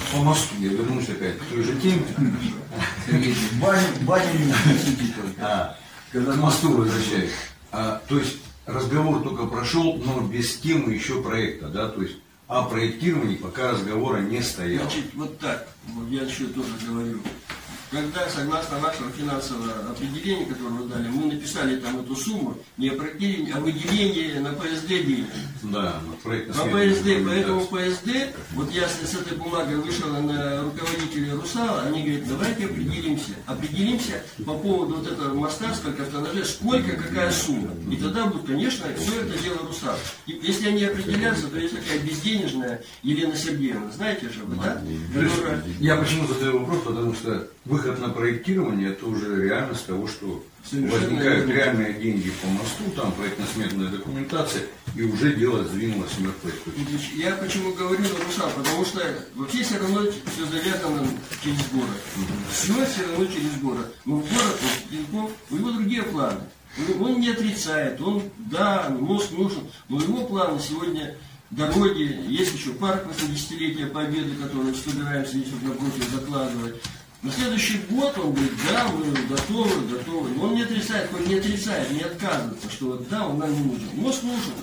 по мосту, я вернусь опять к той же теме. Баня не несите только. Когда к мосту возвращаюсь. То есть разговор только прошел, но без темы еще проекта, да, то есть о проектировании пока разговора не стоял. Значит, вот так, вот я еще тоже говорю. Когда, согласно вашего финансового определения, которое вы дали, мы написали там эту сумму, не о проектировании, а выделении на ПСД денег. Да, на проект. По ПСД, поэтому ПСД, вот я с этой бумагой вышел на руководителя РУСАЛа, они говорят, давайте определимся по поводу вот этого моста, сколько автоножей, сколько, какая сумма. И тогда будет, конечно, все это дело РУСАЛ. И если они определятся, то есть такая безденежная Елена Сергеевна, знаете же вы, да? Которая... Я почему задаю вопрос, потому что выход на проектирование это уже реальность того, что возникают реальные деньги по мосту, там проектно-сметная документация, и уже дело сдвинулось в мертвой точке. Я почему говорю на РУСАЛ, потому что вообще все равно все завязано через город. Все равно через город. Но в город, у него другие планы. Он не отрицает, мост нужен, но его планы сегодня дороги, есть еще парк 80-летия Победы, который собираемся здесь вот напротив закладывать. На следующий год он говорит, да, мы готовы. Он не отрицает, не отказывается, что вот, да, он нам не нужен. Мост нужен.